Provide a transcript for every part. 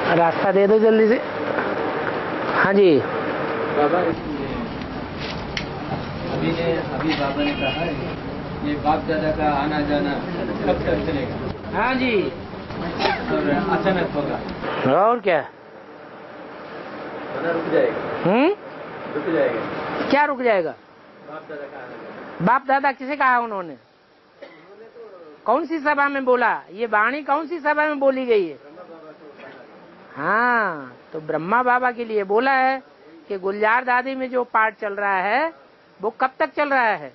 रास्ता दे दो जल्दी से। हाँ जी बाबा, अभी बाबा ने कहा है ये बाप दादा का आना जाना कब तक चलेगा? हाँ जी, और अचानक होगा और क्या रुक जाएगा? रुक जाएगा? क्या रुक जाएगा? बाप दादा का आना जाना। बाप दादा किसे कहा उन्होंने? कौन सी सभा में बोला? ये वाणी कौन सी सभा में बोली गई है? हाँ, तो ब्रह्मा बाबा के लिए बोला है कि गुलजार दादी में जो पाठ चल रहा है वो कब तक चल रहा है?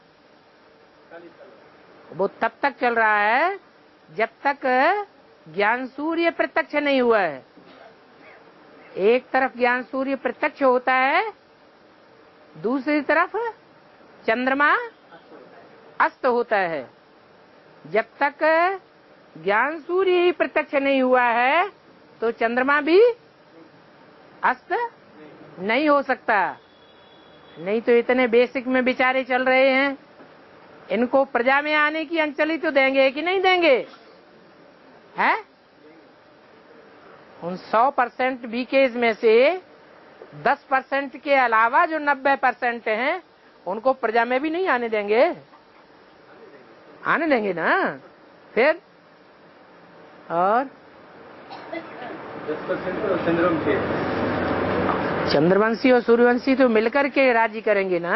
वो तब तक चल रहा है जब तक ज्ञान सूर्य प्रत्यक्ष नहीं हुआ है। एक तरफ ज्ञान सूर्य प्रत्यक्ष होता है, दूसरी तरफ चंद्रमा अस्त होता है। जब तक ज्ञान सूर्य ही प्रत्यक्ष नहीं हुआ है तो चंद्रमा भी अस्त नहीं हो सकता। नहीं तो इतने बेसिक में बेचारे चल रहे हैं, इनको प्रजा में आने की अंचली तो देंगे कि नहीं देंगे? हैं? उन 100% बीकेज में से 10% के अलावा जो 90% हैं उनको प्रजा में भी नहीं आने देंगे। आने देंगे ना फिर। और 10% तो चंद्रवंशी और सूर्यवंशी तो मिलकर के राजी करेंगे ना।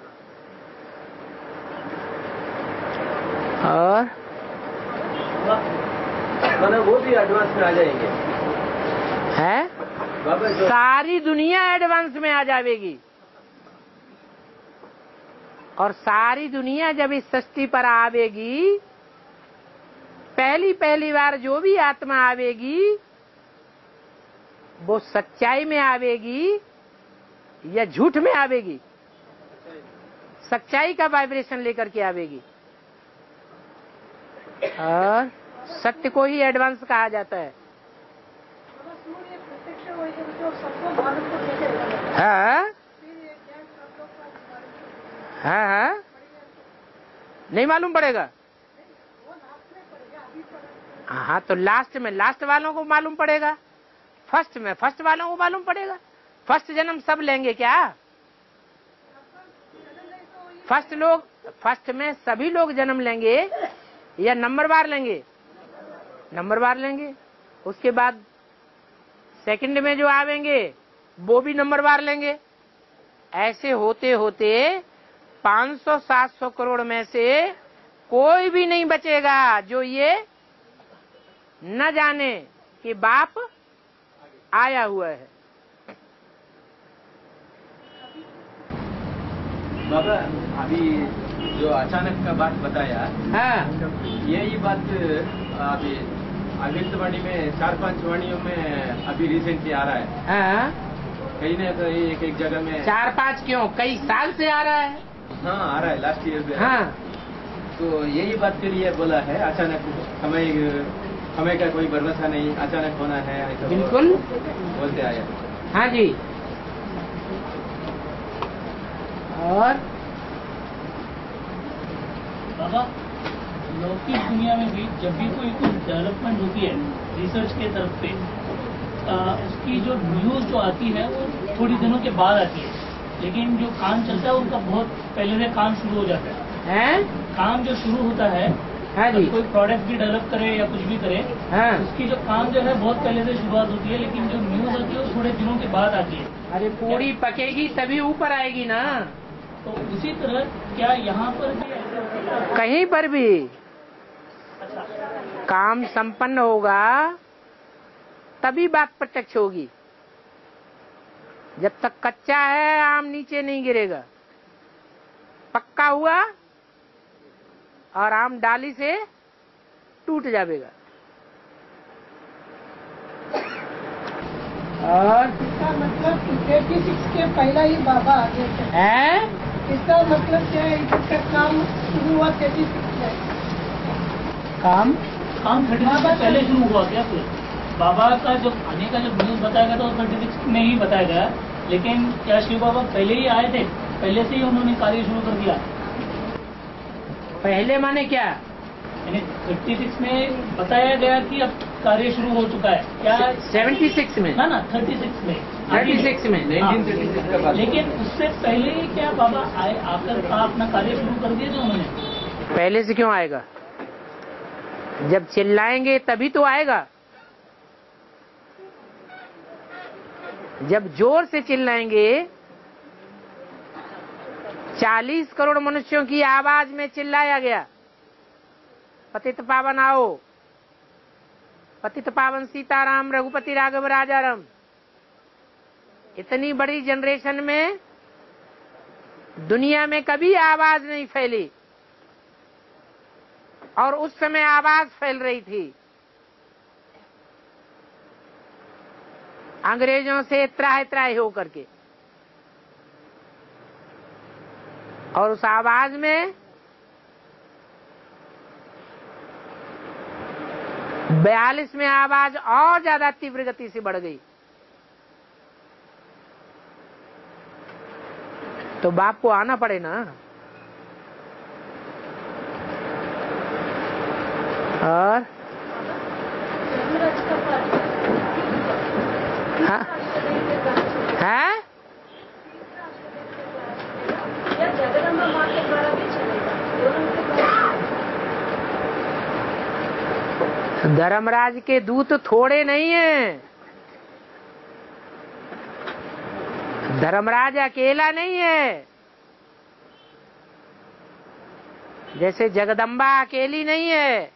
और वो भी एडवांस में आ जाएंगे है? सारी दुनिया एडवांस में आ जाएगी। और सारी दुनिया जब इस सृष्टि पर आवेगी, पहली बार जो भी आत्मा आवेगी वो सच्चाई में आवेगी या झूठ में आवेगी? सच्चाई का वाइब्रेशन लेकर के आवेगी। और सत्य को ही एडवांस कहा जाता है। हाँ हाँ हाँ, नहीं मालूम पड़ेगा। हाँ, तो लास्ट में लास्ट वालों को मालूम पड़ेगा, फर्स्ट में फर्स्ट वालों को मालूम पड़ेगा। फर्स्ट जन्म सब लेंगे क्या? फर्स्ट में सभी लोग जन्म लेंगे या नंबरवार लेंगे? नंबरवार लेंगे। उसके बाद सेकंड में जो आवेंगे वो भी नंबरवार लेंगे। ऐसे होते होते 500-700 करोड़ में से कोई भी नहीं बचेगा जो ये न जाने कि बाप आया हुआ है। बाबा, अभी जो अचानक का बात बताया, हाँ, यही बात अभी अमृतवाणी में 4-5 वाणियों में अभी रिसेंटली आ रहा है। हाँ, कहीं ना कहीं एक जगह में 4-5 क्यों, कई साल से आ रहा है। हाँ, आ रहा है, लास्ट ईयर से। हाँ, तो यही बात के लिए बोला है अचानक हमें का कोई भरोसा नहीं, अचानक होना है, बिल्कुल बोलते आया। हाँ जी। और बाबा, लौकिक दुनिया में भी जब भी कोई डेवलपमेंट होती है रिसर्च के तरफ पे, उसकी जो न्यूज जो आती है वो थोड़ी दिनों के बाद आती है, लेकिन जो काम चलता है उनका बहुत पहले से काम शुरू हो जाता है। काम जो शुरू होता है, हाँ जी, कोई प्रोडक्ट भी डेवलप करे या कुछ भी करे, हाँ, उसकी जो काम जो है बहुत पहले से शुरुआत होती है, लेकिन जो न्यूज आती है वो थोड़े दिनों के बाद आती है। अरे पूरी पकेगी तभी ऊपर आएगी ना। तो उसी तरह क्या यहाँ पर भी ऐसा? कहीं पर भी काम संपन्न होगा तभी बात प्रत्यक्ष होगी। जब तक कच्चा है आम नीचे नहीं गिरेगा। पक्का हुआ और आम डाली से टूट जाएगा। और इसका मतलब 86 के पहला ही बाबा आगे है। इसका मतलब क्या है? इसका काम शुरू हुआ 36 में। काम 36 से पहले शुरू हुआ क्या? फिर बाबा का जब आने का जब न्यूज बताया गया तो 36 में ही बताया गया, लेकिन क्या शिव बाबा पहले ही आए थे? पहले से ही उन्होंने कार्य शुरू कर दिया? पहले माने क्या? यानी 36 में बताया गया कि अब कार्य शुरू हो चुका है क्या? 76 में ना 36 में 36 में 1936 का बात। लेकिन उससे पहले ही क्या बाबा आए आकर अपना कार्य शुरू कर दिया जो उन्होंने? पहले से क्यों आएगा? जब चिल्लाएंगे तभी तो आएगा। जब जोर से चिल्लाएंगे, 40 करोड़ मनुष्यों की आवाज में चिल्लाया गया, पतित पावन आओ, पतित पावन सीताराम, रघुपति राघव राजाराम। इतनी बड़ी जनरेशन में दुनिया में कभी आवाज नहीं फैली, और उस समय आवाज फैल रही थी। अंग्रेजों से त्राहि त्राहि होकर के, और उस आवाज में 42 में आवाज और ज्यादा तीव्र गति से बढ़ गई। तो बाप को आना पड़े ना। और हाँ है जगदम्बा माँ के द्वारा भी चलेगा। धर्मराज के दूत थोड़े नहीं हैं। धर्मराज अकेला नहीं है, जैसे जगदम्बा अकेली नहीं है।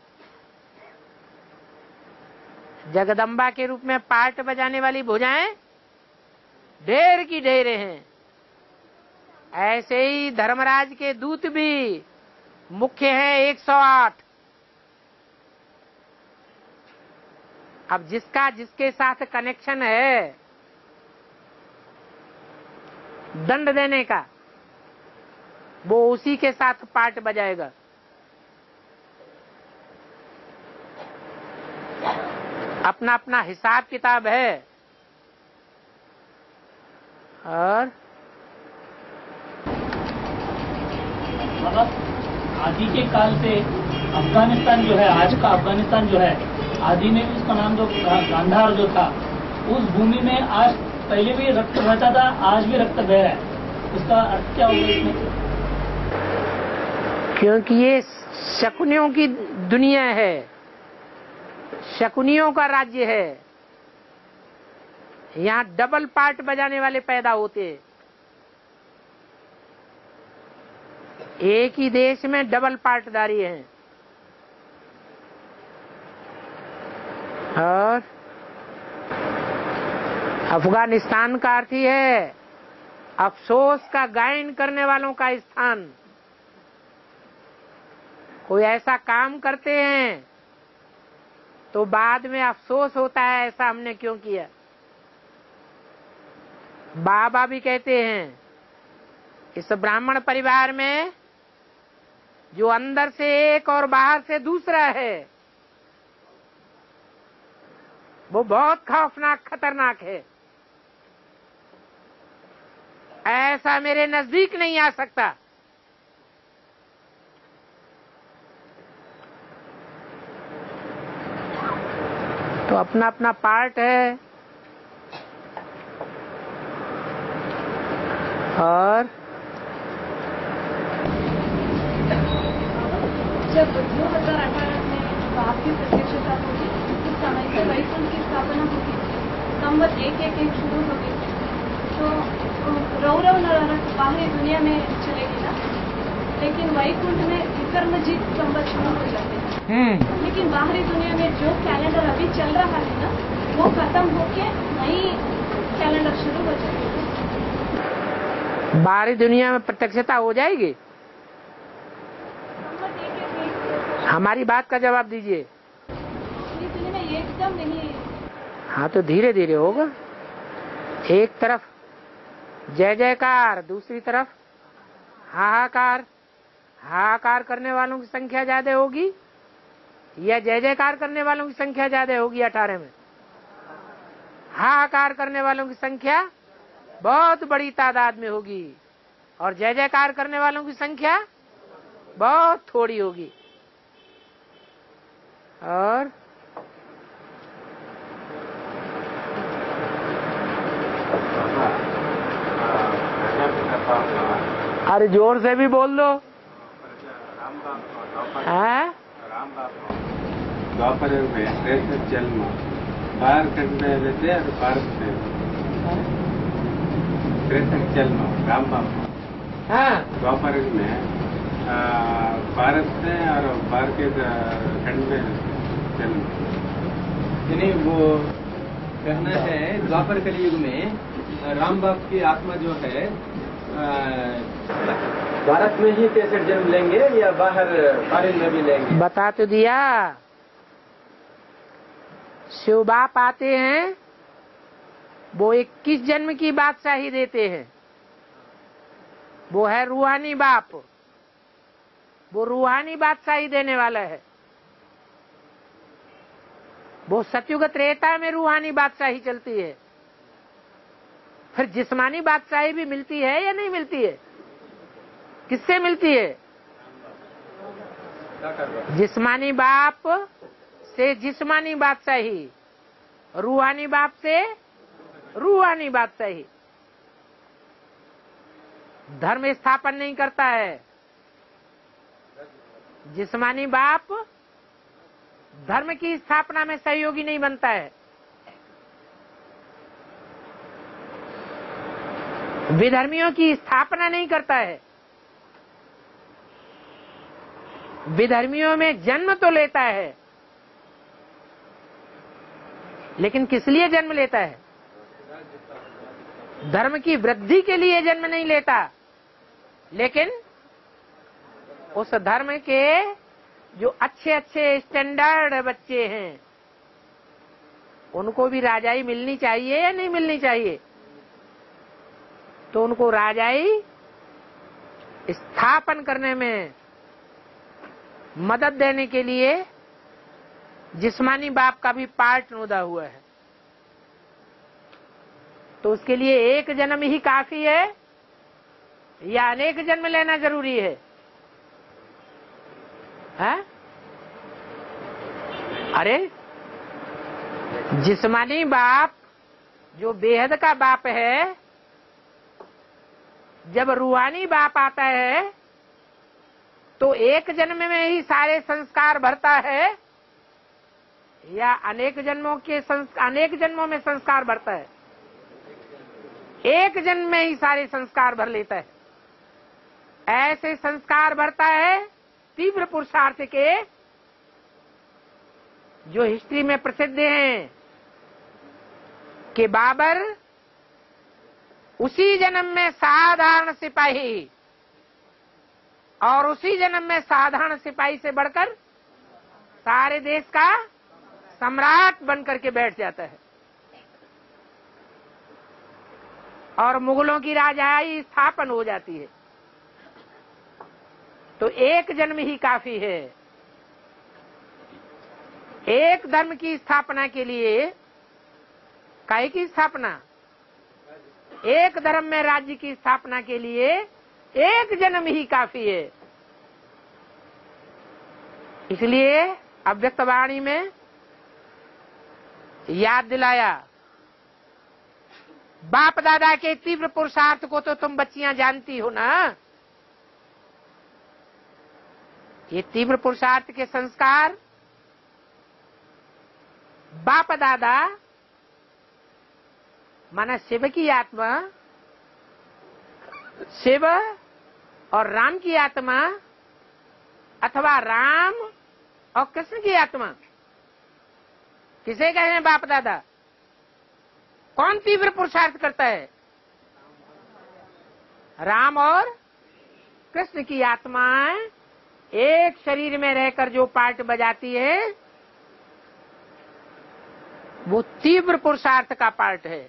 जगदम्बा के रूप में पार्ट बजाने वाली भुजाएं ढेर की ढेरे हैं, ऐसे ही धर्मराज के दूत भी मुख्य हैं 108। अब जिसका जिसके साथ कनेक्शन है दंड देने का, वो उसी के साथ पार्ट बजाएगा। अपना अपना हिसाब किताब है। और मतलब आदि के काल से अफगानिस्तान जो है, आज का अफगानिस्तान जो है, आदि में भी उसका नाम जो गांधार जो था, उस भूमि में आज पहले भी रक्त बहता था, आज भी रक्त बह रहा है। उसका अर्थ क्या होगा इसमें? क्योंकि ये शकुनियों की दुनिया है, शकुनियों का राज्य है। यहाँ डबल पार्ट बजाने वाले पैदा होते हैं। एक ही देश में डबल पार्टदारी हैं। और अफगानिस्तान का अर्थ ही है अफसोस का गायन करने वालों का स्थान। कोई ऐसा काम करते हैं तो बाद में अफसोस होता है, ऐसा हमने क्यों किया। बाबा भी कहते हैं इस ब्राह्मण परिवार में जो अंदर से एक और बाहर से दूसरा है, वो बहुत खौफनाक खतरनाक है। ऐसा मेरे नजदीक नहीं आ सकता। तो अपना अपना पार्ट है। और जब 2018 में बाप की प्रत्यक्षता होगी, उस समय से वैकुंठ की स्थापना होगी, नंबर 111 शुरू होगी, तो रौरव नरक बाहरी दुनिया में चलेगी ना, लेकिन वैकुंठ में विक्रमजीत संवत शुरू हो जाते हैं। लेकिन बाहरी दुनिया में जो कैलेंडर अभी चल रहा है ना, वो खत्म होके नई कैलेंडर शुरू हो जाएगी। बाहरी दुनिया में प्रत्यक्षता हो जाएगी। हमारी बात का जवाब दीजिए। दुनिया में एकदम नहीं। हाँ, तो धीरे धीरे होगा। एक तरफ जय जयकार, दूसरी तरफ हाहाकार। हाहाकार करने वालों की संख्या ज्यादा होगी या जय जयकार करने वालों की संख्या ज्यादा होगी? 18 में हाहाकार करने वालों की संख्या बहुत बड़ी तादाद में होगी और जय जयकार करने वालों की संख्या बहुत थोड़ी होगी। और अरे जोर से भी बोल दो। हाँ? द्वापर में श्रेष्ठ जन्म बार कंड लेते और भारत से श्रेष्ठ जन्म राम बाप। हाँ, द्वापर में भारत से और बार के खंड में जन्म। यानी वो कहना है द्वापर कलयुग में राम बाप की आत्मा जो है भारत में ही 63 जन्म लेंगे या बाहर फॉरेन में भी लेंगे? बता तो दिया। शिव बाप आते हैं, वो 21 जन्म की बादशाही देते हैं। वो है रूहानी बाप, वो रूहानी बादशाही देने वाला है। वो सतयुग त्रेता में रूहानी बादशाही चलती है। फिर जिस्मानी बादशाही भी मिलती है या नहीं मिलती है? किससे मिलती है? जिस्मानी बाप से जिस्मानी बादशाही, रूहानी बाप से रूहानी बादशाही। धर्म स्थापन नहीं करता है। जिस्मानी बाप धर्म की स्थापना में सहयोगी नहीं बनता है। विधर्मियों की स्थापना नहीं करता है। विधर्मियों में जन्म तो लेता है, लेकिन किस लिए जन्म लेता है? धर्म की वृद्धि के लिए जन्म नहीं लेता, लेकिन उस धर्म के जो अच्छे अच्छे स्टैंडर्ड बच्चे हैं उनको भी राजाई मिलनी चाहिए या नहीं मिलनी चाहिए? तो उनको राजाई स्थापन करने में मदद देने के लिए जिस्मानी बाप का भी पार्ट नोदा हुआ है। तो उसके लिए एक जन्म ही काफी है या अनेक जन्म लेना जरूरी है? हाँ? अरे जिस्मानी बाप जो बेहद का बाप है, जब रूहानी बाप आता है तो एक जन्म में ही सारे संस्कार भरता है या अनेक जन्मों में संस्कार भरता है? एक जन्म में ही सारे संस्कार भर लेता है। ऐसे संस्कार भरता है तीव्र पुरुषार्थ के, जो हिस्ट्री में प्रसिद्ध हैं कि बाबर उसी जन्म में साधारण सिपाही और उसी जन्म में साधारण सिपाही से बढ़कर सारे देश का सम्राट बनकर के बैठ जाता है और मुगलों की राजाई स्थापन हो जाती है। तो एक जन्म ही काफी है। एक धर्म की स्थापना के लिए, काय की स्थापना? एक धर्म में राज्य की स्थापना के लिए एक जन्म ही काफी है। इसलिए अव्यक्त वाणी में याद दिलाया, बाप दादा के तीव्र पुरुषार्थ को तो तुम बच्चियां जानती हो ना। ये तीव्र पुरुषार्थ के संस्कार बाप दादा माना शिव की आत्मा, शिव और राम की आत्मा, अथवा राम और कृष्ण की आत्मा, किसे कहे बाप दादा? कौन तीव्र पुरुषार्थ करता है? राम और कृष्ण की आत्माएं एक शरीर में रहकर जो पार्ट बजाती है वो तीव्र पुरुषार्थ का पार्ट है।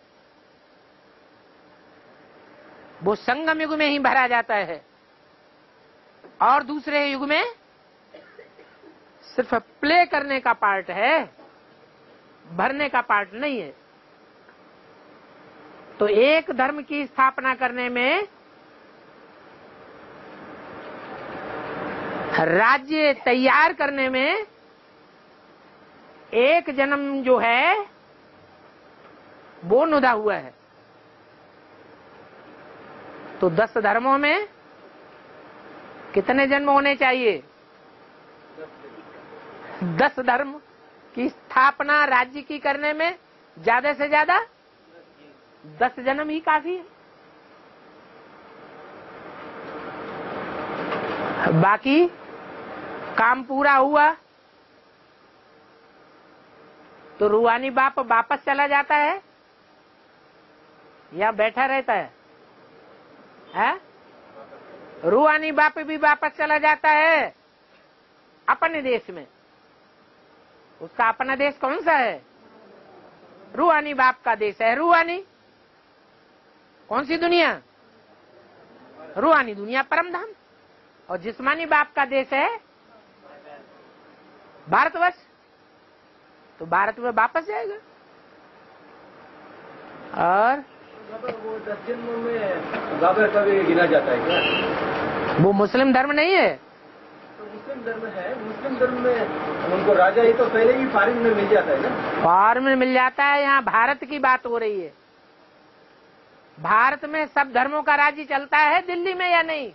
वो संगम युग में ही भरा जाता है और दूसरे युग में सिर्फ प्ले करने का पार्ट है, भरने का पार्ट नहीं है। तो एक धर्म की स्थापना करने में राज्य तैयार करने में एक जन्म जो है वो नुदा हुआ है। तो 10 धर्मों में कितने जन्म होने चाहिए? 10 धर्म की स्थापना राज्य की करने में ज्यादा से ज्यादा 10 जन्म ही काफी है। बाकी काम पूरा हुआ तो रूहानी बाप वापस चला जाता है या बैठा रहता है? रूहानी बाप भी वापस चला जाता है अपने देश में। उसका अपना देश कौन सा है? रूहानी बाप का देश है। रूहानी कौन सी दुनिया? रूहानी दुनिया, परम धाम। और जिस्मानी बाप का देश है भारतवर्ष। तो भारत में वापस जाएगा। और वो 10 जन्मों में बाबर का भी गिना जाता है क्या? वो मुस्लिम धर्म नहीं है। तो मुस्लिम धर्म है। मुस्लिम धर्म में उनको राजा ही तो पहले ही फॉरेन में मिल जाता है ना। फॉरेन में मिल जाता है। यहाँ भारत की बात हो रही है। भारत में सब धर्मों का राज्य चलता है, दिल्ली में या नहीं?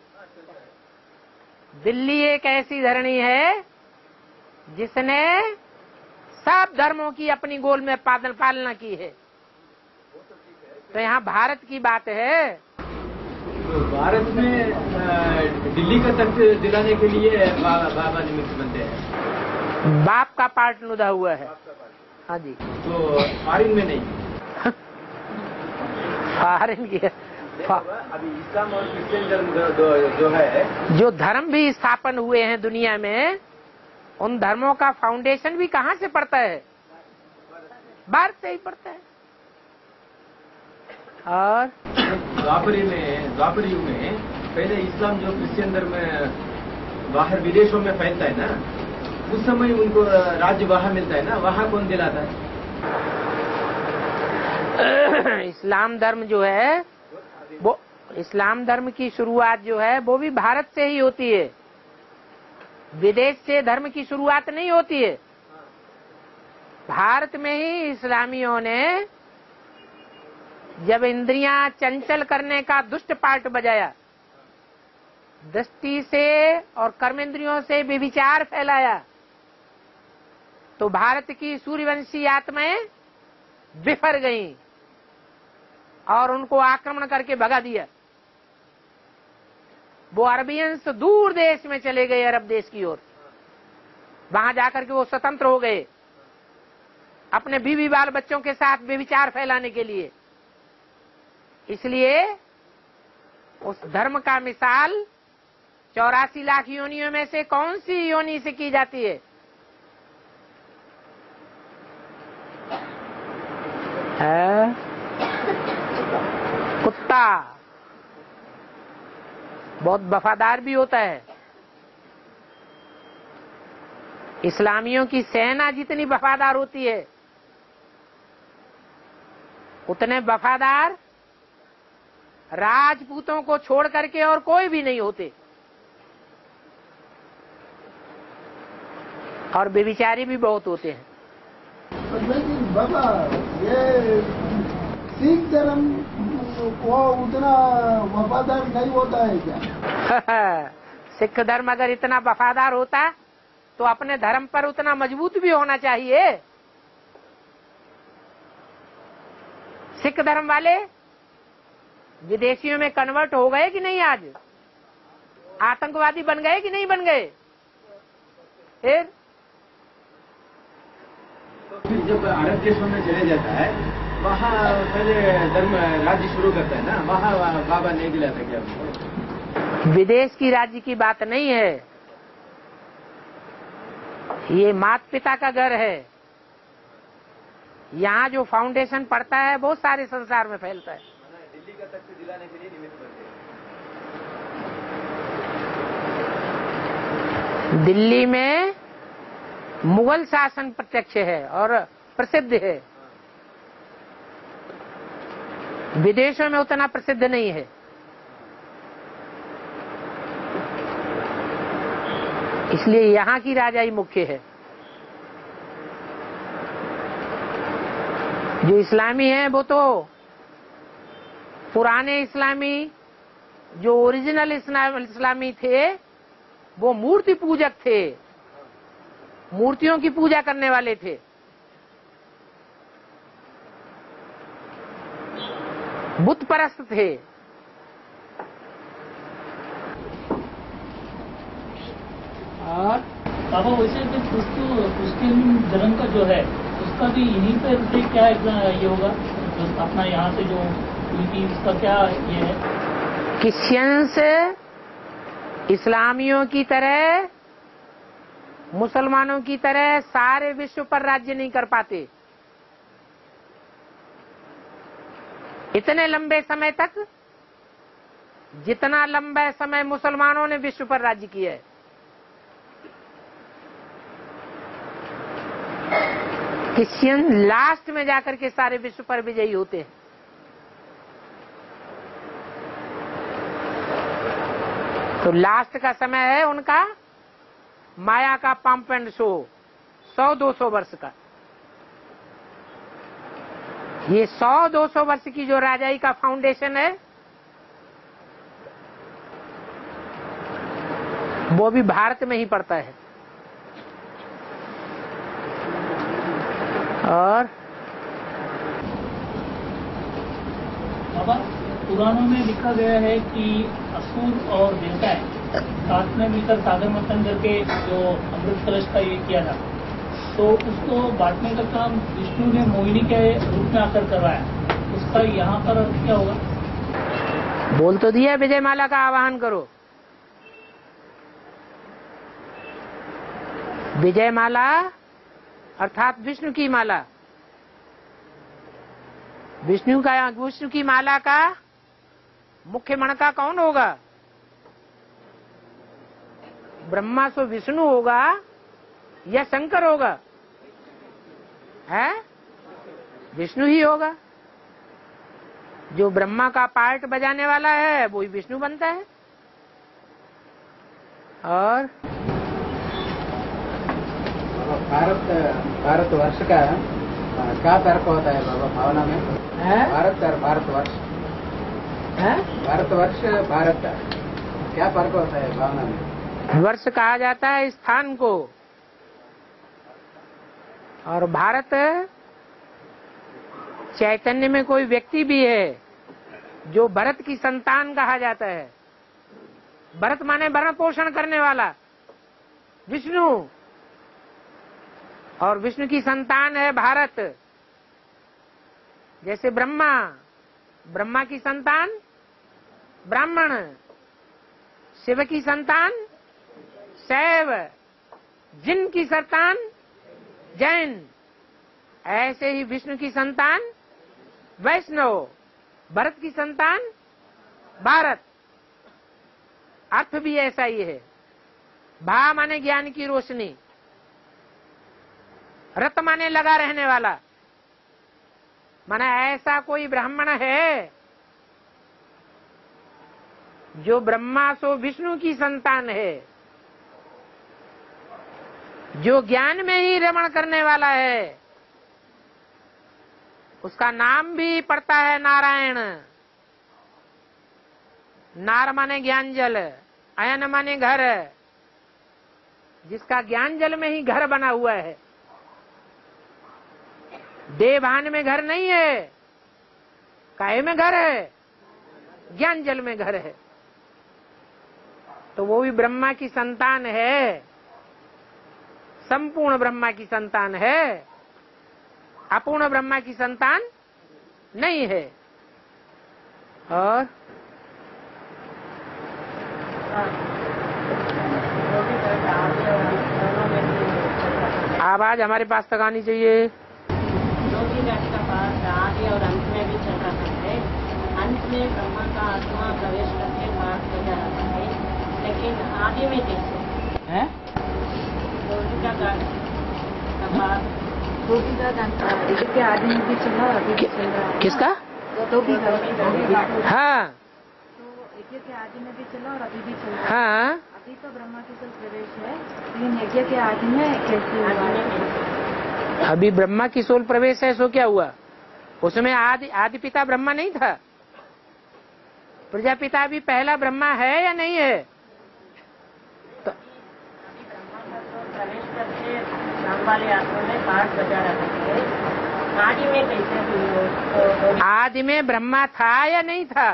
दिल्ली एक ऐसी धरणी है जिसने सब धर्मों की अपनी गोल में पालना की है। तो यहाँ भारत की बात है। तो भारत में दिल्ली का तख्त दिलाने के लिए बाबा निमित्त बनते हैं। बाप का पार्ट नुदा हुआ है। हाँ जी। तो फॉरेन में नहीं। फॉरेन की अभी इस्लाम और क्रिश्चियन धर्म जो है, जो धर्म भी स्थापन हुए हैं दुनिया में, उन धर्मों का फाउंडेशन भी कहाँ से पड़ता है? भारत से ही पड़ता है। और द्वापर युग में पहले इस्लाम जो क्रिश्चियन धर्म बाहर विदेशों में फैलता है ना, उस समय उनको राज्य वहां मिलता है ना, वहां कौन दिलाता है? इस्लाम धर्म जो है वो, इस्लाम धर्म की शुरुआत जो है वो भी भारत से ही होती है। विदेश से धर्म की शुरुआत नहीं होती है। भारत में ही इस्लामियों ने जब इंद्रियां चंचल करने का दुष्ट पार्ट बजाया, दृष्टि से और कर्मेंद्रियों से व्यभिचार फैलाया, तो भारत की सूर्यवंशी आत्माएं बिफर गईं और उनको आक्रमण करके भगा दिया। वो अरबियंस दूर देश में चले गए, अरब देश की ओर। वहां जाकर के वो स्वतंत्र हो गए अपने बीवी बाल बच्चों के साथ व्यभिचार फैलाने के लिए। इसलिए उस धर्म का मिसाल 84 लाख योनियों में से कौन सी योनि से की जाती है? कुत्ता बहुत वफादार भी होता है। इस्लामियों की सेना जितनी वफादार होती है, उतने वफादार राजपूतों को छोड़ करके और कोई भी नहीं होते। और बेविचारी भी बहुत होते हैं। लेकिन बाबा, ये सिख धर्म वो उतना वफादार नहीं होता है क्या? सिख धर्म अगर इतना वफादार होता तो अपने धर्म पर उतना मजबूत भी होना चाहिए। सिख धर्म वाले विदेशियों में कन्वर्ट हो गए कि नहीं? आज आतंकवादी बन गए कि नहीं बन गए? फिर जब अरब देशों में चले जाता है, वहाँ पहले धर्म राज्य शुरू करता है ना, वहाँ बाबा नहीं दिलाता क्या उनको? विदेश की राज्य की बात नहीं है, ये माता पिता का घर है। यहाँ जो फाउंडेशन पड़ता है वो सारे संसार में फैलता है। दिल्ली का तख्त दिलाने के लिए निमित्त बनते हैं। दिल्ली में मुगल शासन प्रत्यक्ष है और प्रसिद्ध है। विदेशों में उतना प्रसिद्ध नहीं है। इसलिए यहाँ की राजाई मुख्य है। जो इस्लामी हैं वो तो पुराने इस्लामी, जो ओरिजिनल इस्लामी थे वो मूर्ति पूजक थे, मूर्तियों की पूजा करने वाले थे। बुत परस्त थे। और बाबा वैसे भी क्रिश्चियन धर्म का जो है उसका भी यहीं पर से क्या ये होगा, जो स्थापना यहाँ से जो हुई थी उसका क्या ये है? क्रिश्चियंस इस्लामियों की तरह, मुसलमानों की तरह सारे विश्व पर राज्य नहीं कर पाते। इतने लंबे समय तक जितना लंबा समय मुसलमानों ने विश्व पर राज्य किया है, क्रिश्चियन लास्ट में जाकर के सारे विश्व पर विजयी होते हैं। तो लास्ट का समय है उनका माया का पंप एंड शो, 100-200 वर्ष का। ये 100-200 वर्ष की जो राजाई का फाउंडेशन है वो भी भारत में ही पड़ता है। और बाबा पुराणों में लिखा गया है कि असुर और देवताएं साथ में मिलकर सागर मंथन करके जो अमृत कलश का ये किया था, तो उसको बांटने का काम विष्णु ने मोहिनी के रूप में आकर करवाया, उसका यहाँ पर अर्थ क्या होगा? बोल तो दिया विजय माला का आवाहन करो। विजय माला अर्थात विष्णु की माला। विष्णु की माला का मुख्य मणका कौन होगा? ब्रह्मा सो विष्णु होगा या शंकर होगा? है विष्णु ही होगा। जो ब्रह्मा का पार्ट बजाने वाला है वो ही विष्णु बनता है। और भारतवर्ष का क्या तर्क होता है बाबा भावना में? भारत और भारतवर्ष, भारतवर्ष भारत क्या फर्क होता है भावना में? वर्ष कहा जाता है स्थान को, और भारत चैतन्य में कोई व्यक्ति भी है जो भरत की संतान कहा जाता है। भरत माने भरण पोषण करने वाला विष्णु, और विष्णु की संतान है भारत। जैसे ब्रह्मा की संतान ब्राह्मण, शिव की संतान शैव, जिन की संतान जैन, ऐसे ही विष्णु की संतान वैष्णव, भरत की संतान भारत। अर्थ भी ऐसा ही है। भा माने ज्ञान की रोशनी, रत माने लगा रहने वाला। माने ऐसा कोई ब्राह्मण है जो ब्रह्मा सो विष्णु की संतान है, जो ज्ञान में ही रमण करने वाला है, उसका नाम भी पड़ता है नारायण। नार माने ज्ञान जल, अयन माने घर, जिसका ज्ञान जल में ही घर बना हुआ है। देवभान में घर नहीं है, काहे में घर है? ज्ञान जल में घर है। तो वो भी ब्रह्मा की संतान है, संपूर्ण ब्रह्मा की संतान है, अपूर्ण ब्रह्मा की संतान नहीं है। और आवाज हमारे पास तक आनी चाहिए। आदि और अंत में भी चल रहा है। अंत में ब्रह्मा का आत्मा प्रवेश करके बात हो जा रहा है, लेकिन आदि में कैसे है? के आदि में भी चला, अभी भी चल रहा है। किसका? तो भी हाँ, तो यज्ञ के आदि में भी चला और अभी भी चल रहा है। हाँ, अभी तो ब्रह्मा की सोल प्रवेश है, लेकिन यज्ञ के आदि में कैसे हुआ? अभी ब्रह्मा की सोल प्रवेश है, सो क्या हुआ? उसमें आदि पिता ब्रह्मा नहीं था? प्रजापिता भी पहला ब्रह्मा है या नहीं है? तो प्रवेश करके शाम वाले आत्मा में पाठ बजा रहा है, आदि में कैसे? आदि में ब्रह्मा था या नहीं था?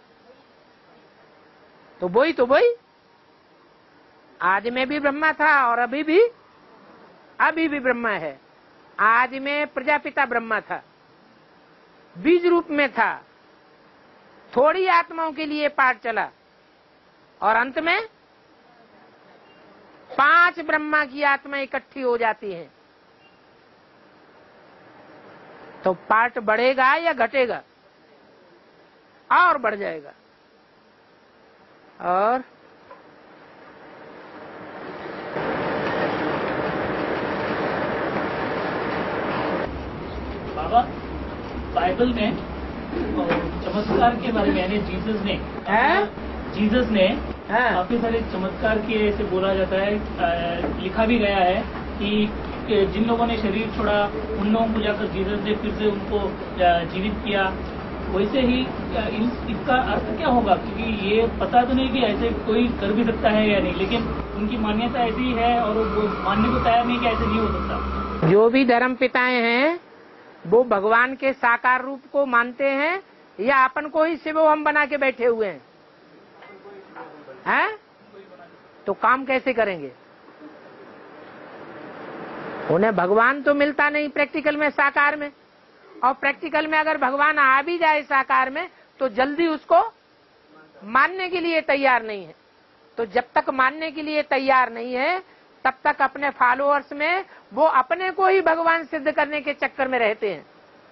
तो वही आदि में भी ब्रह्मा था और अभी भी ब्रह्मा है। आदि में प्रजापिता ब्रह्मा था, बीज रूप में था, थोड़ी आत्माओं के लिए पाठ चला और अंत में 5 ब्रह्मा की आत्मा इकट्ठी हो जाती हैं। तो पाठ बढ़ेगा या घटेगा? और बढ़ जाएगा। और बाबा बाइबल में चमत्कार के बारे में, यानी जीसस ने काफी सारे चमत्कार किए, ऐसे बोला जाता है। लिखा भी गया है कि जिन लोगों ने शरीर छोड़ा उन लोगों को जाकर जीसस ने फिर से उनको जीवित किया। वैसे ही इसका अर्थ क्या होगा? क्योंकि ये पता तो नहीं कि ऐसे कोई कर भी सकता है या नहीं, लेकिन उनकी मान्यता ऐसी है और वो मानने को तैयार नहीं कि ऐसे नहीं हो सकता। जो भी धर्म पिताएं हैं वो भगवान के साकार रूप को मानते हैं या अपन को ही शिव हम बना के बैठे हुए हैं? तो काम कैसे करेंगे? उन्हें भगवान तो मिलता नहीं प्रैक्टिकल में, साकार में। और प्रैक्टिकल में अगर भगवान आ भी जाए साकार में तो जल्दी उसको मानने के लिए तैयार नहीं है। तो जब तक मानने के लिए तैयार नहीं है तब तक अपने फॉलोअर्स में वो अपने को ही भगवान सिद्ध करने के चक्कर में रहते हैं।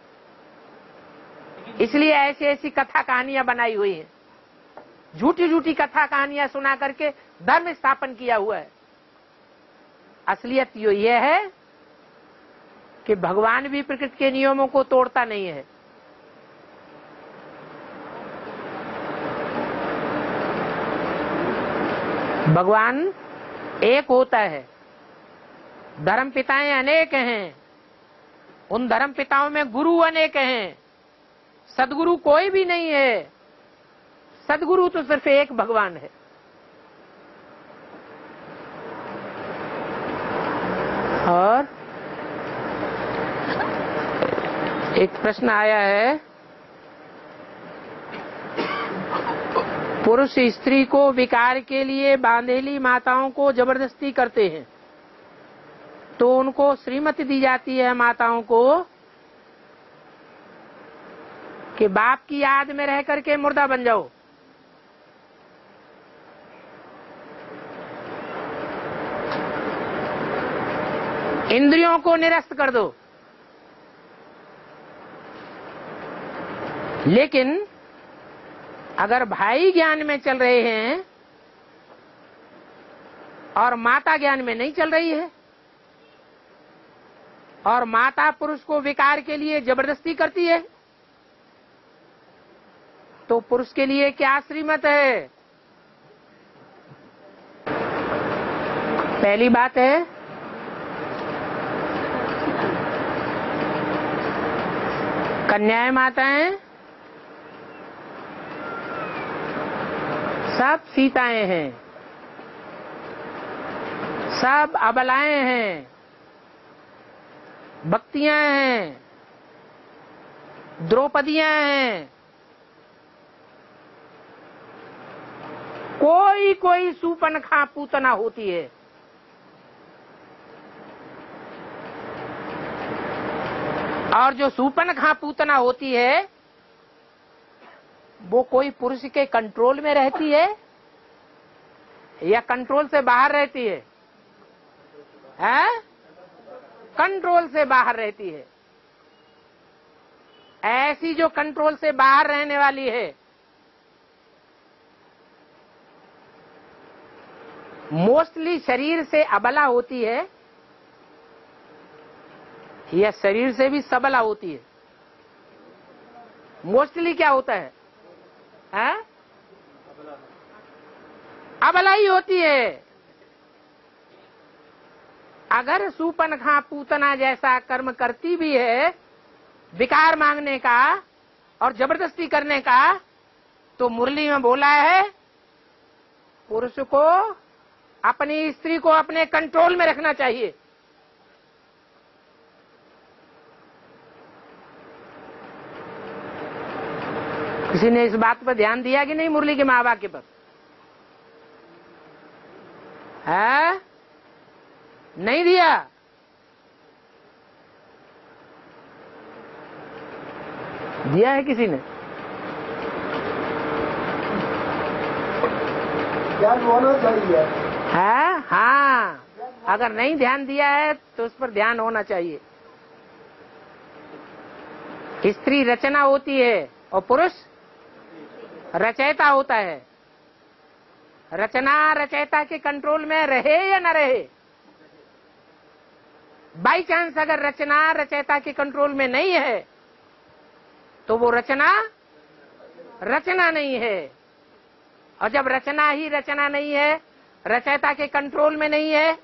इसलिए ऐसी ऐसी कथा कहानियां बनाई हुई हैं, झूठी झूठी कथा कहानियां सुना करके धर्म स्थापन किया हुआ है। असलियत यह है कि भगवान भी प्रकृति के नियमों को तोड़ता नहीं है। भगवान एक होता है, धर्म पिताएं अनेक हैं, उन धर्म पिताओं में गुरु अनेक हैं, सदगुरु कोई भी नहीं है। सदगुरु तो सिर्फ एक भगवान है। और एक प्रश्न आया है, पुरुष स्त्री को विकार के लिए बांधेली माताओं को जबरदस्ती करते हैं तो उनको श्रीमती दी जाती है माताओं को कि बाप की याद में रह करके मुर्दा बन जाओ। इंद्रियों को निरस्त कर दो। लेकिन अगर भाई ज्ञान में चल रहे हैं और माता ज्ञान में नहीं चल रही है और माता पुरुष को विकार के लिए जबरदस्ती करती है तो पुरुष के लिए क्या श्रीमत है? पहली बात है कन्याएं माताएं सब सीताएं हैं, सब अबलाएं हैं, भक्तियां हैं, द्रौपदियां हैं। कोई सूपनखा पूतना होती है। और जो सूपनखा पूतना होती है वो कोई पुरुष के कंट्रोल में रहती है या कंट्रोल से बाहर रहती है? कंट्रोल से बाहर रहती है। ऐसी जो कंट्रोल से बाहर रहने वाली है मोस्टली शरीर से अबला होती है या शरीर से भी सबला होती है? मोस्टली क्या होता है? अबला ही होती है। अगर सूपनखा पूतना जैसा कर्म करती भी है विकार मांगने का और जबरदस्ती करने का, तो मुरली में बोला है पुरुष को अपनी स्त्री को अपने कंट्रोल में रखना चाहिए। किसी ने इस बात पर ध्यान दिया कि नहीं मुरली के माँ वाक्य पर? है? नहीं दिया। दिया है किसी ने? ध्यान होना चाहिए। है? हाँ, अगर नहीं ध्यान दिया है तो उस पर ध्यान होना चाहिए। स्त्री रचना होती है और पुरुष रचयिता होता है। रचना रचयिता के कंट्रोल में रहे या न रहे, बाई चांस अगर रचना रचयिता के कंट्रोल में नहीं है तो वो रचना रचना नहीं है। और जब रचना ही रचना नहीं है, रचयिता के कंट्रोल में नहीं है,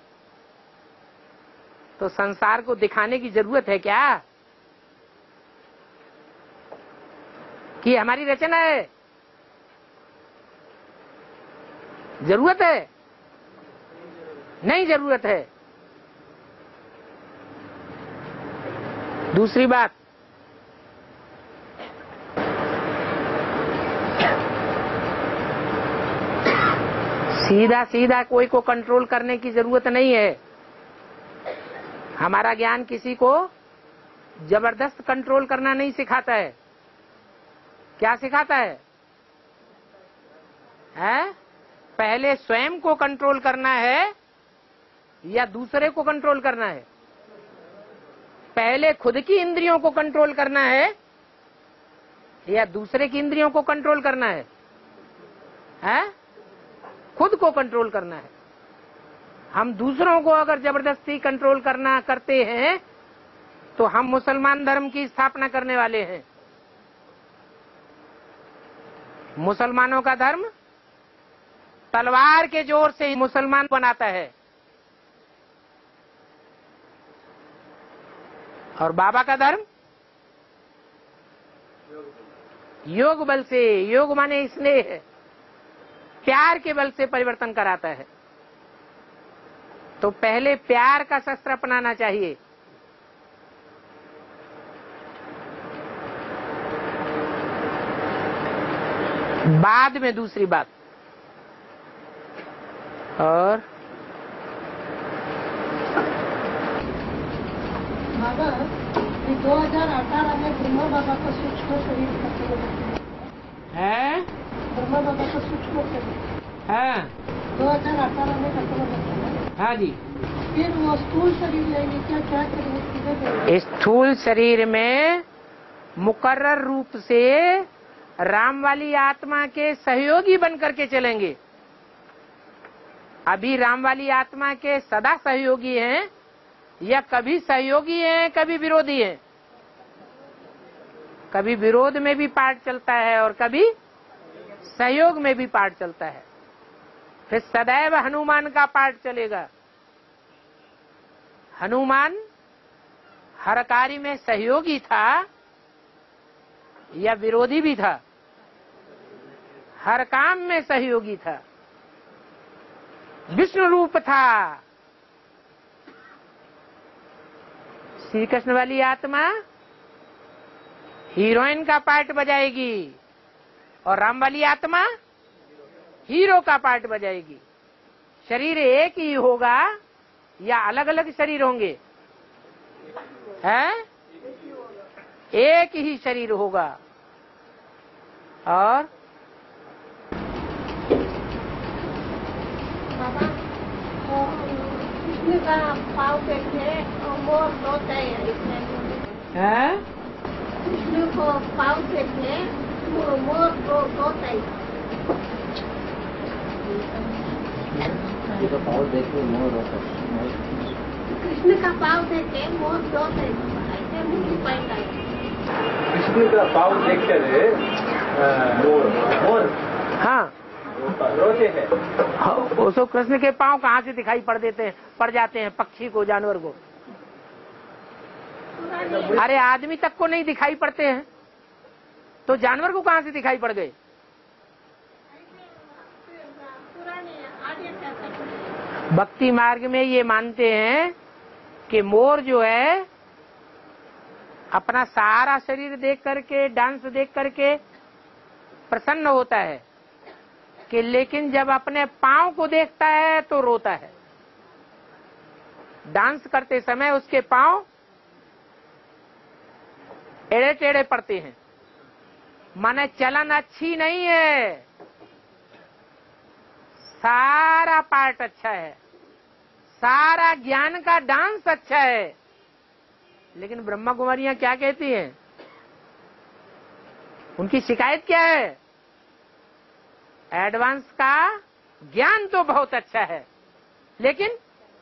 तो संसार को दिखाने की जरूरत है क्या कि हमारी रचना है? जरूरत है? नहीं जरूरत है। दूसरी बात, सीधा सीधा कोई को कंट्रोल करने की जरूरत नहीं है। हमारा ज्ञान किसी को जबरदस्त कंट्रोल करना नहीं सिखाता है। क्या सिखाता है? पहले स्वयं को कंट्रोल करना है या दूसरे को कंट्रोल करना है? पहले खुद की इंद्रियों को कंट्रोल करना है या दूसरे की इंद्रियों को कंट्रोल करना है? खुद को कंट्रोल करना है। हम दूसरों को अगर जबरदस्ती कंट्रोल करते हैं तो हम मुसलमान धर्म की स्थापना करने वाले हैं। मुसलमानों का धर्म तलवार के जोर से मुसलमान बनाता है, और बाबा का धर्म योग बल से, योग माने स्नेह, प्यार के बल से परिवर्तन कराता है। तो पहले प्यार का शस्त्र अपनाना चाहिए। बाद में दूसरी बात। और बाबा, 2018 में ब्रह्मा बाबा का सूक्ष्म शरीर है, ब्रह्मा बाबा का सूक्ष्म शरीर है 2018 में खत्म होता है। हाँ जी। फिर वो स्थूल शरीर लेने क्या करेंगे? स्थूल शरीर में मुकर्रर रूप से राम वाली आत्मा के सहयोगी बन करके चलेंगे। अभी राम वाली आत्मा के सदा सहयोगी हैं या कभी सहयोगी हैं कभी विरोधी हैं? कभी विरोध में भी पार्ट चलता है और कभी सहयोग में भी पार्ट चलता है। फिर सदैव हनुमान का पार्ट चलेगा। हनुमान हर कार्य में सहयोगी था या विरोधी भी था? हर काम में सहयोगी था। विष्णु रूप था। श्री कृष्ण वाली आत्मा हीरोइन का पार्ट बजाएगी और राम वाली आत्मा हीरो का पार्ट बजाएगी। शरीर एक ही होगा या अलग अलग शरीर होंगे? हैं? एक ही शरीर होगा। और बाबा, कृष्ण का पाव देखे मोर रोता है इसमें। हैं? कृष्ण को पाव देखे मोर रोता है। कृष्ण का पाव देखे मोर रोता है, ऐसे मुझे पैदा है। कृष्ण का पाव देखकर मोर हाँ, रोते हैं। उसको कृष्ण के पांव कहाँ से दिखाई पड़ जाते हैं पक्षी को, जानवर को? अरे आदमी तक को नहीं दिखाई पड़ते हैं तो जानवर को कहां से दिखाई पड़ गए? भक्ति मार्ग में ये मानते हैं कि मोर जो है अपना सारा शरीर देख करके, डांस देख करके प्रसन्न होता है कि लेकिन जब अपने पांव को देखता है तो रोता है। डांस करते समय उसके पांव टेढ़े टेढ़े पड़ते हैं, माने चलन अच्छी नहीं है। सारा पार्ट अच्छा है, सारा ज्ञान का डांस अच्छा है, लेकिन ब्रह्मा कुमारियां क्या कहती हैं? उनकी शिकायत क्या है? एडवांस का ज्ञान तो बहुत अच्छा है, लेकिन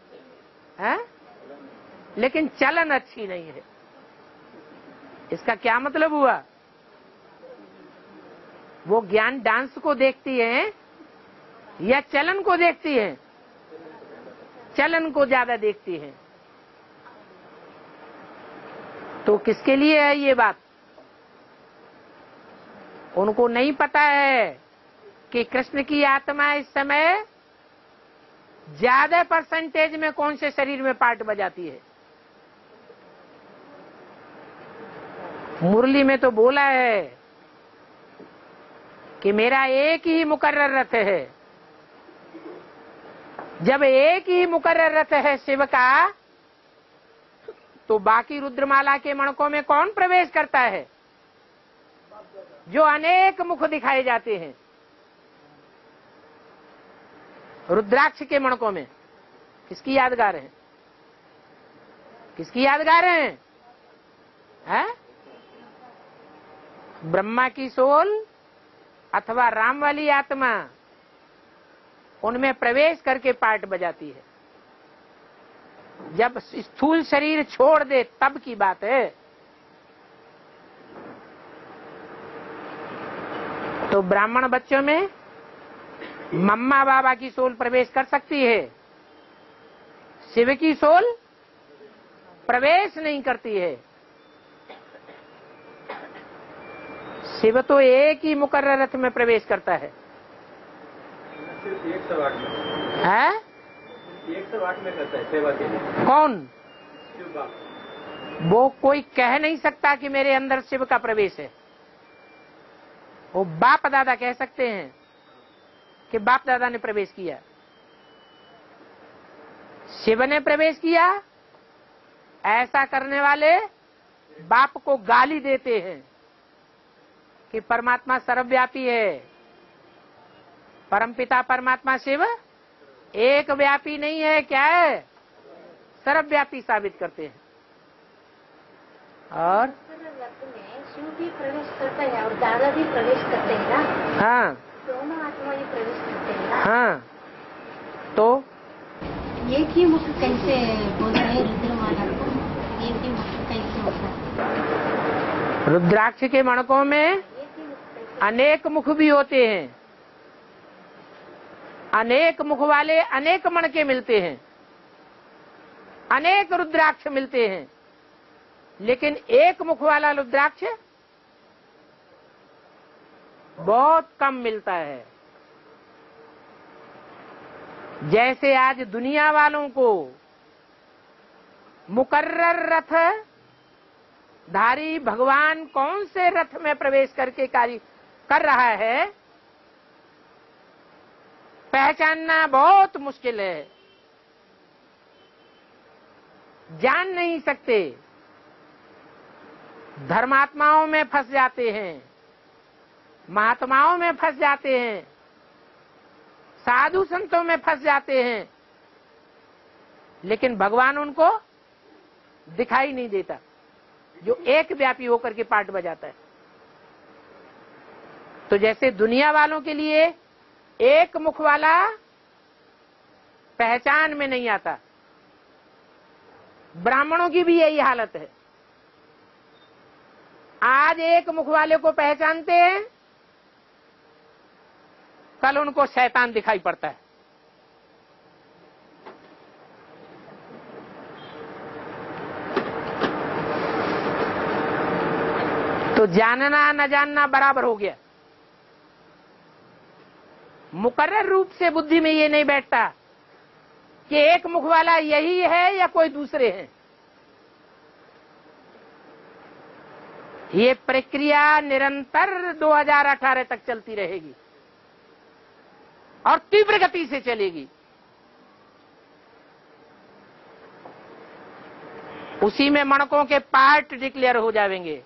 लेकिन चलन अच्छी नहीं है। इसका क्या मतलब हुआ? वो ज्ञान डांस को देखती है या चलन को देखती है? चलन को ज्यादा देखती है। तो किसके लिए है ये बात? उनको नहीं पता है कि कृष्ण की आत्मा इस समय ज्यादा परसेंटेज में कौन से शरीर में पार्ट बजाती है। मुरली में तो बोला है कि मेरा एक ही मुकर्रर रथ है। जब एक ही मुकर्रर रथ है शिव का, तो बाकी रुद्रमाला के मणकों में कौन प्रवेश करता है? जो अनेक मुख दिखाए जाते हैं। रुद्राक्ष के मणकों में किसकी यादगार है? किसकी यादगार है? ब्रह्मा की सोल अथवा राम वाली आत्मा उनमें प्रवेश करके पार्ट बजाती है। जब स्थूल शरीर छोड़ दे तब की बात है। तो ब्राह्मण बच्चों में मम्मा बाबा की सोल प्रवेश कर सकती है, शिव की सोल प्रवेश नहीं करती है। शिव तो एक ही मुकर्रर रथ में प्रवेश करता है। सिर्फ 108 में है? 108 में करता है सेवा के लिए। कौन? शिव बाप। वो कोई कह नहीं सकता कि मेरे अंदर शिव का प्रवेश है। वो बाप दादा कह सकते हैं कि बाप दादा ने प्रवेश किया। शिव ने प्रवेश किया, ऐसा करने वाले बाप को गाली देते हैं कि परमात्मा सर्वव्यापी है। परमपिता परमात्मा शिव एक व्यापी नहीं है, क्या है? सर्वव्यापी साबित करते हैं। और शिव भी प्रवेश करता है और दादा भी प्रवेश करते हैं ना? हाँ, दोनों आत्मा ही प्रवेश करते हैं ना? हाँ। तो एक ही मुख कैसे बोल रहे हैं रुद्रमाला को? एक ही मुख कैसे होता है? रुद्राक्ष के मणकों में अनेक मुख भी होते हैं। अनेक मुख वाले अनेक मणके मिलते हैं, अनेक रुद्राक्ष मिलते हैं, लेकिन एक मुख वाला रुद्राक्ष बहुत कम मिलता है। जैसे आज दुनिया वालों को मुकर्रर रथ धारी भगवान कौन से रथ में प्रवेश करके कार्य कर रहा है, पहचानना बहुत मुश्किल है। जान नहीं सकते। धर्मात्माओं में फंस जाते हैं, महात्माओं में फंस जाते हैं, साधु संतों में फंस जाते हैं, लेकिन भगवान उनको दिखाई नहीं देता, जो एक व्यापी होकर के पार्ट बजाता है। तो जैसे दुनिया वालों के लिए एक मुख वाला पहचान में नहीं आता, ब्राह्मणों की भी यही हालत है। आज एक मुख वाले को पहचानते हैं, कल उनको शैतान दिखाई पड़ता है। तो जानना न जानना बराबर हो गया। मुकर्रर रूप से बुद्धि में ये नहीं बैठता कि एक मुख वाला यही है या कोई दूसरे हैं। ये प्रक्रिया निरंतर 2018 तक चलती रहेगी और तीव्र गति से चलेगी। उसी में मणकों के पार्ट डिक्लेयर हो जाएंगे।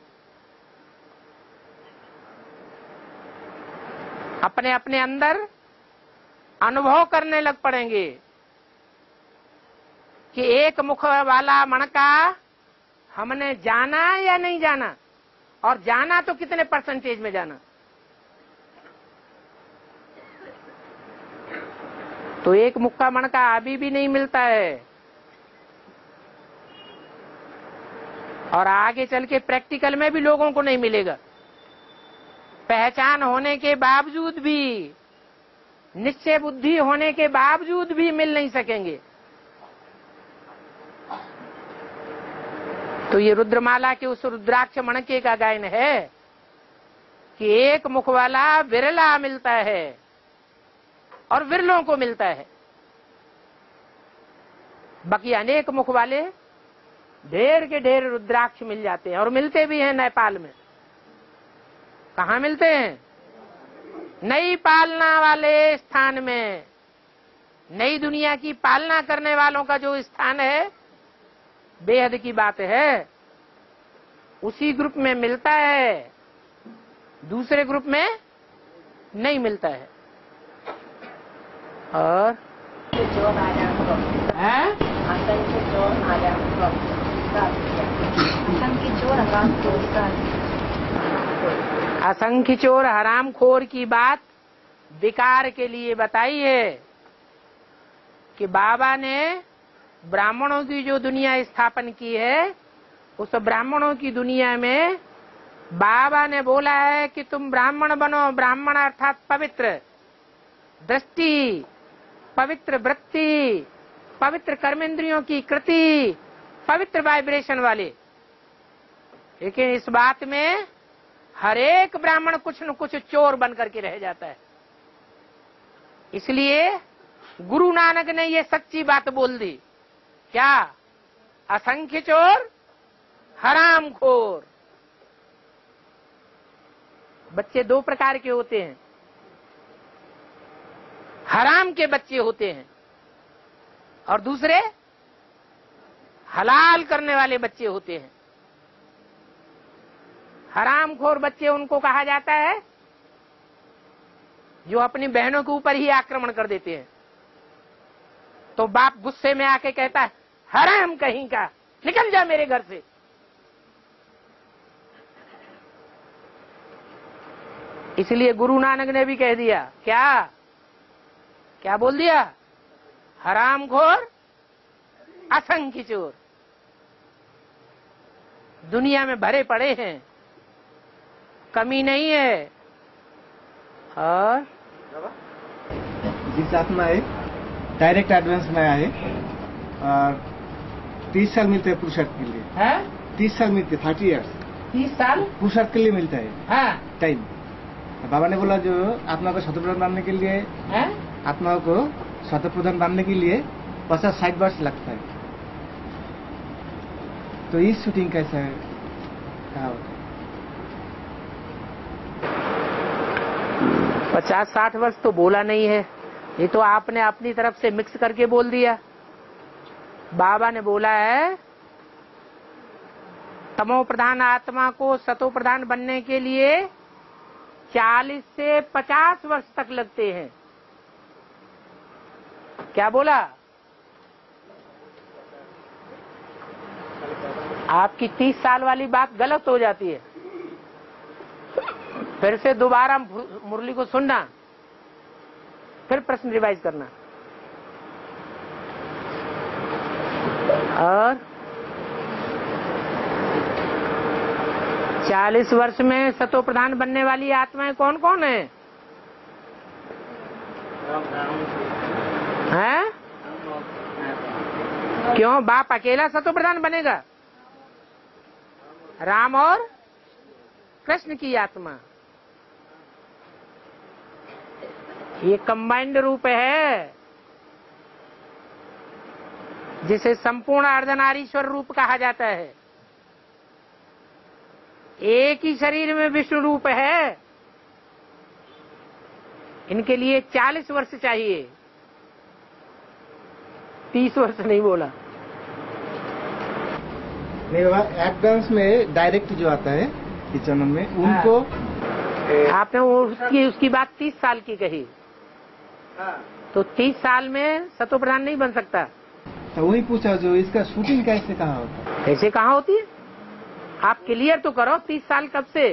अपने अपने अंदर अनुभव करने लग पड़ेंगे कि एक मुख वाला मणका हमने जाना या नहीं जाना, और जाना तो कितने परसेंटेज में जाना। तो एक मुख का मणका अभी भी नहीं मिलता है, और आगे चल के प्रैक्टिकल में भी लोगों को नहीं मिलेगा। पहचान होने के बावजूद भी, निश्चय बुद्धि होने के बावजूद भी मिल नहीं सकेंगे। तो ये रुद्रमाला के उस रुद्राक्ष मणके का गायन है कि एक मुख वाला विरला मिलता है और विरलों को मिलता है। बाकी अनेक मुख वाले ढेर के ढेर रुद्राक्ष मिल जाते हैं, और मिलते भी हैं नेपाल में। कहाँ मिलते हैं? नई पालना वाले स्थान में। नई दुनिया की पालना करने वालों का जो स्थान है, बेहद की बात है, उसी ग्रुप में मिलता है, दूसरे ग्रुप में नहीं मिलता है। और असंख्य चोर हरामखोर की बात विकार के लिए बताई है कि बाबा ने ब्राह्मणों की जो दुनिया स्थापन की है, उस ब्राह्मणों की दुनिया में बाबा ने बोला है कि तुम ब्राह्मण बनो। ब्राह्मण अर्थात पवित्र दृष्टि, पवित्र वृत्ति, पवित्र कर्मेंद्रियों की कृति, पवित्र वाइब्रेशन वाले। लेकिन इस बात में हर एक ब्राह्मण कुछ न कुछ चोर बन करके रह जाता है। इसलिए गुरु नानक ने ये सच्ची बात बोल दी। क्या? असंख्य चोर हरामखोर। बच्चे दो प्रकार के होते हैं। हराम के बच्चे होते हैं और दूसरे हलाल करने वाले बच्चे होते हैं। हरामखोर बच्चे उनको कहा जाता है जो अपनी बहनों के ऊपर ही आक्रमण कर देते हैं। तो बाप गुस्से में आके कहता है, हराम कहीं का, निकल जा मेरे घर से। इसलिए गुरु नानक ने भी कह दिया, क्या क्या बोल दिया? हरामखोर असंख्य चोर दुनिया में भरे पड़े हैं, कमी नहीं है। और जिस आत्मा है डायरेक्ट एडवांस में आए और 30 साल मिलते हैं पुरुषार्थ के लिए। है 30 साल मिलते, 30 ईयर्स 30 साल पुरुषार्थ के लिए मिलता है। हाँ। टाइम। बाबा ने बोला जो आत्मा को शतप्रधान बनने के लिए है? आत्मा को शतप्रधान बनने के लिए 50-60 वर्ष लगता है। तो इस शूटिंग कैसा है? कहा होता है 50-60 वर्ष तो बोला नहीं है, ये तो आपने अपनी तरफ से मिक्स करके बोल दिया। बाबा ने बोला है तमो प्रधान आत्मा को सतो प्रधान बनने के लिए 40 से 50 वर्ष तक लगते हैं। क्या बोला? आपकी 30 साल वाली बात गलत हो जाती है। फिर से दोबारा मुरली को सुनना, फिर प्रश्न रिवाइज करना। और 40 वर्ष में सतो प्रधान बनने वाली आत्माएं कौन कौन है? हैं? क्यों बाप अकेला सतो प्रधान बनेगा? राम और कृष्ण की आत्मा, ये कंबाइंड रूप है जिसे संपूर्ण अर्धनारीश्वर रूप कहा जाता है। एक ही शरीर में विष्णु रूप है। इनके लिए 40 वर्ष चाहिए, 30 वर्ष नहीं बोला। नहीं बाबा, एडवांस में डायरेक्ट जो आता है इस जन्म में उनको आपने उसकी बात 30 साल की कही, तो 30 साल में सतो प्रधान नहीं बन सकता। तो वही पूछा जो इसका शूटिंग कैसे कहाँ होता है? ऐसे कहाँ होती है? आप क्लियर तो करो, 30 साल कब से?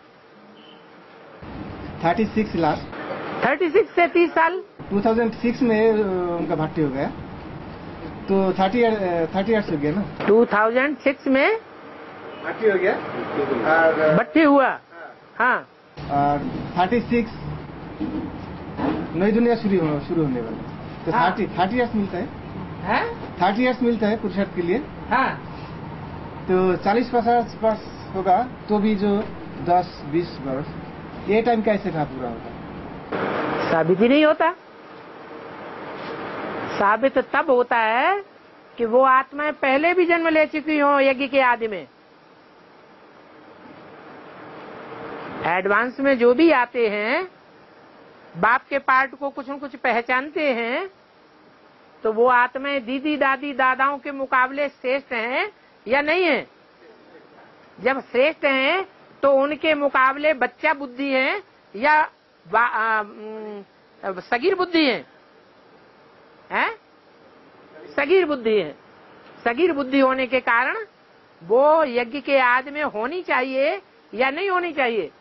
36 लास्ट 36 से 30 साल 2006 में उनका भर्ती हो गया, तो 30 इयर्स हो गया ना। 2006 में भर्ती हो गया और भट्टी हुआ। हाँ, और 36 नई दुनिया शुरू होने वाला, तो 30 इयर्स मिलता है। 30 इयर्स मिलता है पुरुषार्थ के लिए। हाँ, तो 40-50 वर्ष होगा तो भी जो 10-20 वर्ष ये टाइम कैसे कहाँ पूरा होगा? साबित ही नहीं होता। साबित तब होता है कि वो आत्माएं पहले भी जन्म ले चुकी हो यज्ञ के आदि में। एडवांस में जो भी आते हैं, बाप के पार्ट को कुछ न कुछ पहचानते हैं, तो वो आत्माएं दीदी दादी दादाओं के मुकाबले श्रेष्ठ हैं या नहीं है? जब श्रेष्ठ हैं तो उनके मुकाबले बच्चा बुद्धि है या सगीर बुद्धि है? सगीर बुद्धि है। सगीर बुद्धि होने के कारण वो यज्ञ के आदि में होनी चाहिए या नहीं होनी चाहिए?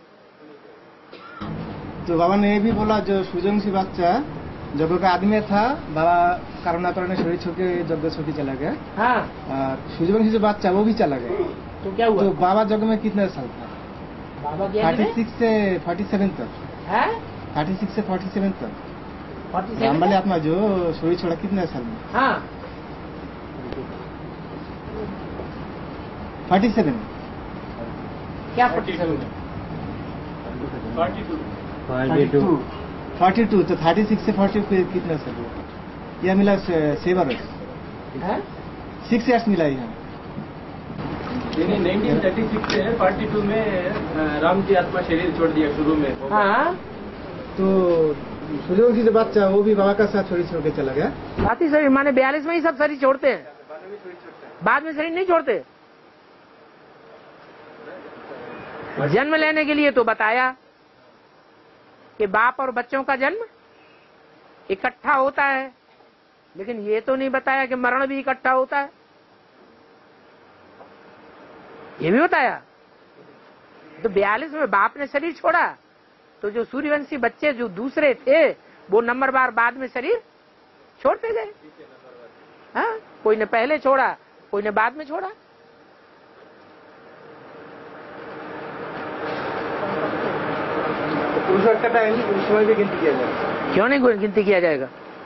तो बाबा ने ये भी बोला जो सूर्यवंशी बच्चा जब का आदमी था, बाबा कारुणाकर ने शरीर छोड़ के जग छोड़ के चला गया। हाँ, और सूर्यवंशी जो बच्चा वो भी चला गया। तो क्या हुआ? तो बाबा जग में कितने साल था? बाबा के 36 से 47 तक। 36 से 47 तक। 47 रामबाली आत्मा जो शरीर छोड़ा कितने साल में? हाँ, 47। क्या 47? 42। तो 36 से 40 कितना साल हुआ? यह मिला 7 वर्ष, 6 इयर्स मिला यहाँ। 1936 से 42 में राम की आत्मा शरीर छोड़ दिया शुरू में। हाँ, तो सूर्यवंशी जो बच्चा वो भी बाबा का साथ शरीर छोड़ के चला गया। साथ ही शरीर माने 42 में ही सब शरीर छोड़ते हैं, बाद में शरीर नहीं छोड़ते। जन्म लेने के लिए तो बताया कि बाप और बच्चों का जन्म इकट्ठा होता है, लेकिन ये तो नहीं बताया कि मरण भी इकट्ठा होता है। ये भी बताया। तो 42 में बाप ने शरीर छोड़ा, तो जो सूर्यवंशी बच्चे जो दूसरे थे वो नंबरवार बाद में शरीर छोड़ते गए। हाँ, कोई ने पहले छोड़ा, कोई ने बाद में छोड़ा। पुरुषार्थ का टाइम उस समय भी गिनती किया जाएगा? क्यों नहीं गिनती किया जाएगा?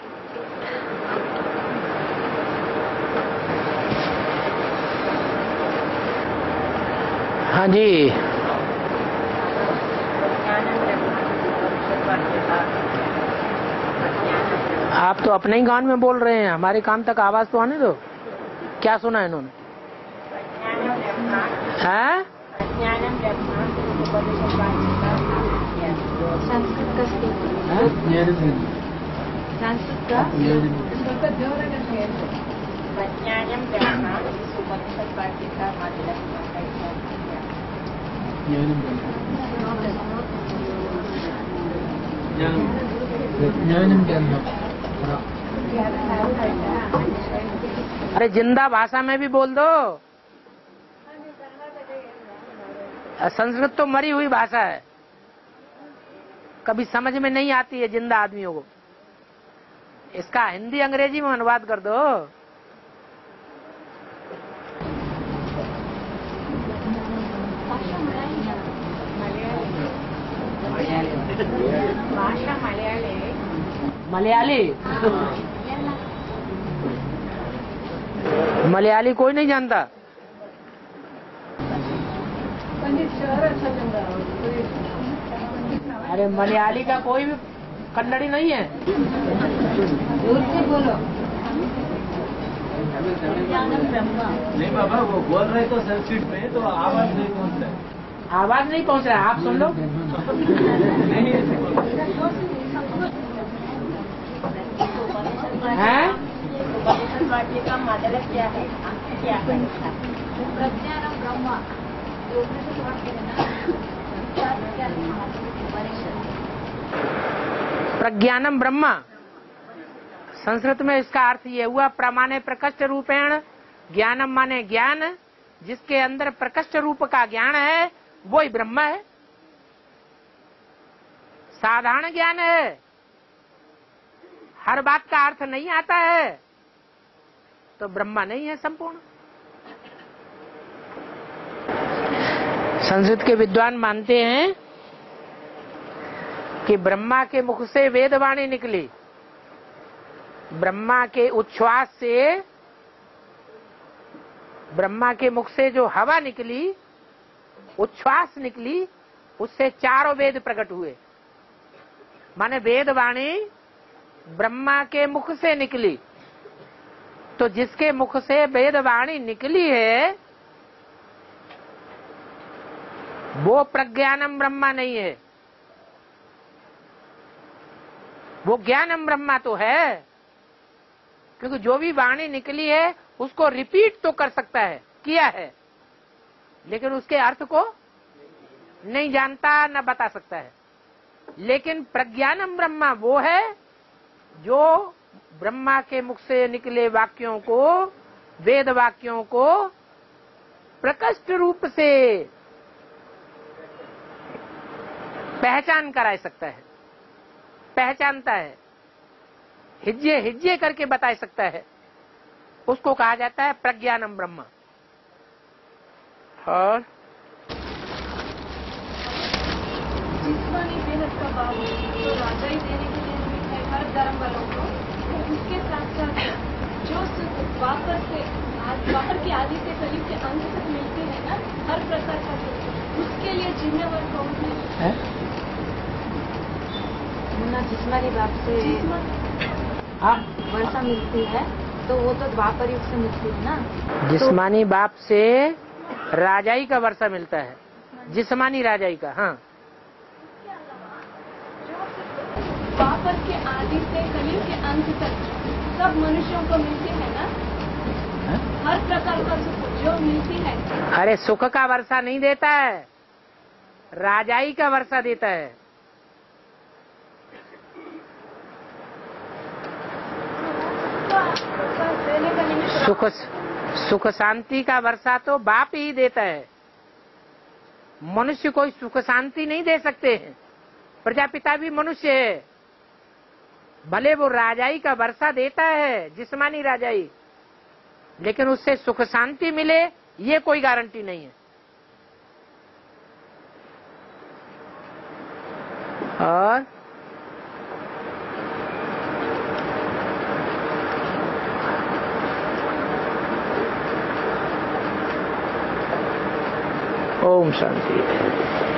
हाँ जी, आप तो अपने ही गान में बोल रहे हैं, हमारे कान तक आवाज तो आने दो। क्या सुना है इन्होंने? हैं? संस्कृत का अरे जिंदा भाषा में भी बोल दो। संस्कृत तो मरी हुई भाषा है, कभी समझ में नहीं आती है जिंदा आदमियों को। इसका हिंदी अंग्रेजी में अनुवाद कर दो। मलयाली मलयाली कोई नहीं जानता। पंडित शहर अच्छा चल रहा है। अरे मलयाली का कोई भी कन्नड़ी नहीं है। दूर से बोलो। नहीं बाबा, वो बोल रहे तो संस्कृत में, तो आवाज नहीं पहुंच रहा है। आवाज नहीं पहुंच रहा है, आप सुन लो। नहीं ऐसे बोल रहे। हैं? उपनिषद वाक्य का मतलब क्या है? क्या है? प्रज्ञानम ब्रह्म जो उपनिषद वाक्य है ना, क्या उपनिषद प्रज्ञानम ब्रह्म, संस्कृत में इसका अर्थ ये हुआ प्रमाणे प्रकृष्ट रूपेण, ज्ञानम माने ज्ञान, जिसके अंदर प्रकृष्ट रूप का ज्ञान है वो ही ब्रह्म है। साधारण ज्ञान है, हर बात का अर्थ नहीं आता है तो ब्रह्मा नहीं है संपूर्ण। संस्कृत के विद्वान मानते हैं कि ब्रह्मा के मुख से वेदवाणी निकली, ब्रह्मा के उच्छ्वास से, ब्रह्मा के मुख से जो हवा निकली, उच्छ्वास निकली, उससे चारों वेद प्रकट हुए। माने वेदवाणी ब्रह्मा के मुख से निकली, तो जिसके मुख से वेदवाणी निकली है वो प्रज्ञानम ब्रह्मा नहीं है, वो ज्ञानम ब्रह्मा तो है, क्योंकि जो भी वाणी निकली है उसको रिपीट तो कर सकता है, किया है, लेकिन उसके अर्थ को नहीं जानता, न बता सकता है। लेकिन प्रज्ञानम ब्रह्मा वो है जो ब्रह्मा के मुख से निकले वाक्यों को, वेद वाक्यों को प्रकृष्ट रूप से पहचान करा सकता है, पहचानता है, हिज्जे हिज्जे करके बता सकता है, उसको कहा जाता है प्रज्ञानम ब्रह्म। और जिस्मानी सेहत का भाव तो राजा ही देने के लिए भी है हर धर्म वालों को। उसके साथ साथ जो सुख वापस से बाहर की आदि से कली के अंत तक मिलते हैं ना, हर प्रकार का सुख, उसके लिए जिम्मेवार कौन है? जिस्मानी बाप से वर्षा मिलती है तो वो तो द्वापर युग से मिलती है ना। जिस्मानी बाप से राजाई का वर्षा मिलता है, जिस्मानी राजाई का। हाँ, द्वापर के आदि से कली के अंत तक सब मनुष्यों को मिलती है ना, हर प्रकार का सुख जो मिलती है। अरे सुख का वर्षा नहीं देता है, राजाई का वर्षा देता है। सुख शांति का वर्षा तो बाप ही देता है, मनुष्य कोई सुख शांति नहीं दे सकते हैं। प्रजापिता भी मनुष्य है, भले वो राजाई का वर्षा देता है, जिस्मानी राजाई, लेकिन उससे सुख शांति मिले ये कोई गारंटी नहीं है। और ओम शांति।